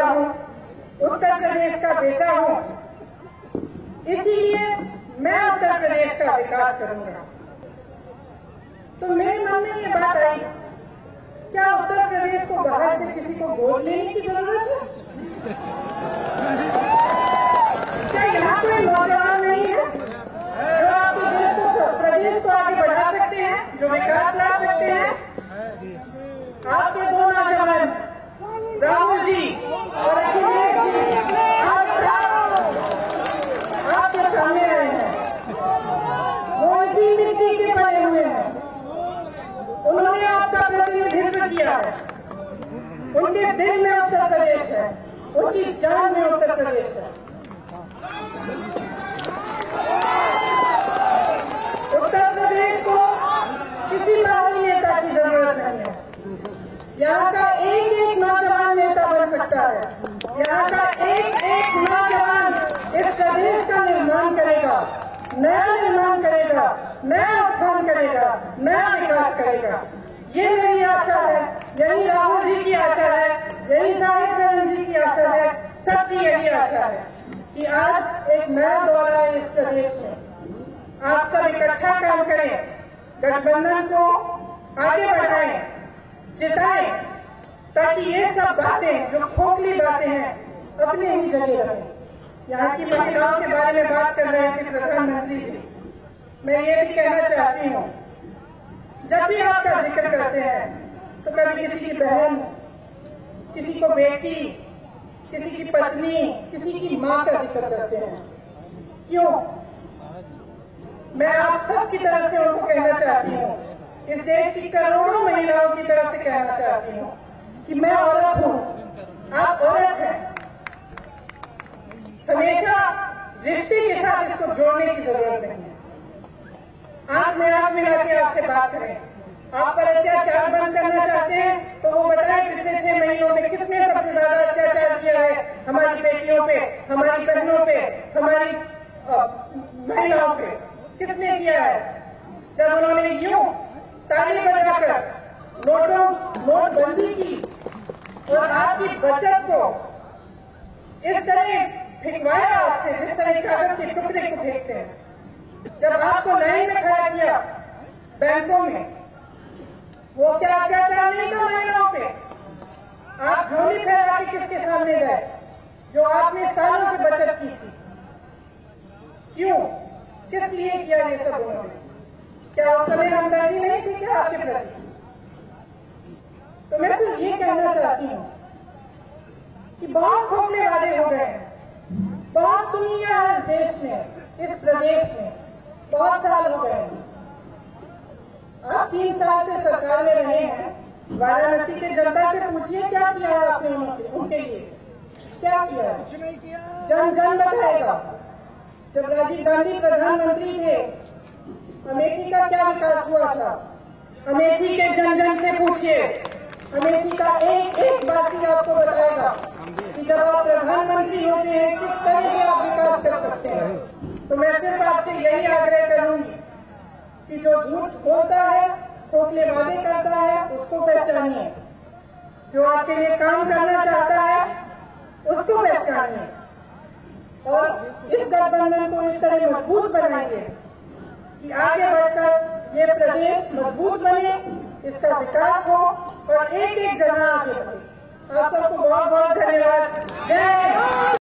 हूँ, उत्तर प्रदेश का बेटा हूँ, इसीलिए मैं उत्तर प्रदेश का विकास करूंगा। तो मेरे मन में ये बात आई, क्या उत्तर प्रदेश को बाहर से किसी को गोद लेने की जरूरत है? क्या यहाँ कोई नौजवान नहीं है जो आपके देश को, प्रदेश को आगे बढ़ा सकते हैं, जो विकास ला सकते हैं? आपके दो नौजवान राहुल जी और अखिलेश जी आज आपके सामने आए हैं। वो इसी मिट्टी के बने हुए हैं, उन्होंने आपका प्रतिनिधित्व किया है। उनके दिल में उत्तर प्रदेश है, उनकी जान में उत्तर प्रदेश है। उत्तर प्रदेश को किसी बाहरी नेता की जरूरत नहीं है। यहाँ का एक एक नौजवान नेता बन सकता है। यहाँ का एक एक नौजवान इस प्रदेश का निर्माण करेगा, नया निर्माण करेगा, नया उत्थान करेगा, नया विकास करेगा। ये मेरी आशा है, यही राहुल जी की आशा है, यही साहिब जी की आशा है, सबकी यही आशा है कि आज एक नया दौर है इस प्रदेश में। आप सब इकट्ठा काम करें, गठबंधन को आगे बढ़ाएं, जिताएं, ताकि ये सब बातें जो खोखली बातें हैं अपनी ही जगह रहें। यहाँ की महिलाओं के बारे में बात कर रहे थे प्रधानमंत्री जी, मैं ये भी कहना चाहती हूँ, जब भी आपका जिक्र करते हैं तो कभी किसी की बहन, किसी को बेटी, किसी की पत्नी, किसी की माँ का जिक्र करते हैं। क्यों? मैं आप सब की तरफ से उनको कहना चाहती हूँ, इस देश की करोड़ों महिलाओं की तरफ से कहना चाहती हूँ कि मैं औरत हूँ, आप औरत हैं। हमेशा रिश्ते के साथ इसको जोड़ने की जरूरत नहीं है। आंख में आंख मिला के आपसे बात करें। आप पर अत्याचार बंद करना चाहते हैं तो वो बताएं पिछले 6 महीनों में किसने सबसे ज्यादा अत्याचार किया है हमारी बेटियों पे, हमारी बहनों पे, हमारी महिलाओं पे, किसने किया है? जब उन्होंने यूं ताली बजाकर नोटबंदी की और आपकी बचत को इस तरह फेंकवाया आपसे, जिस तरह कागज के टुकड़े को फेंकते हैं, जब आपको लाइन में खड़ा किया बैंकों में, वो क्या अत्याचार नहीं था महिलाओं पे? आप झोली फैला के किसके सामने गए जो आपने सालों से बचत की थी? क्यों? किस लिए किया ये सब उन्होंने? क्या उस समय हमदर्दी नहीं थी क्या आपके प्रति? तो मैं सिर्फ ये कहना चाहती हूँ कि बहुत खोखले वादे हो गए हैं, बहुत सुनिया है इस देश में, इस प्रदेश में, बहुत साल हो गए हैं। आप 3 साल से सरकार में रहे हैं, वाराणसी के जनता से पूछिए क्या किया है आपने उनके लिए, क्या किया है? जन जन बताएगा। जब राजीव गांधी प्रधानमंत्री थे, अमेठी का क्या विकास हुआ था? अमेठी के जन जन से पूछिए, अमेठी का एक एक वासी आपको बताएगा कि जब आप प्रधानमंत्री होते हैं किस तरह से आप विकास कर सकते हैं। तो मैं सिर्फ आपसे यही आग्रह करूंगी कि जो झूठ बोलता है, खोखले वादे करता है, उसको पहचानिए। जो आपके लिए काम करना चाहता है, उसको पहचानिए और इस गठबंधन को इस तरह मजबूत बनाइए कि आगे बढ़कर ये प्रदेश मजबूत बने, इसका विकास हो और एक एक जना आगे बढ़े। आप सबको बहुत बहुत धन्यवाद। जय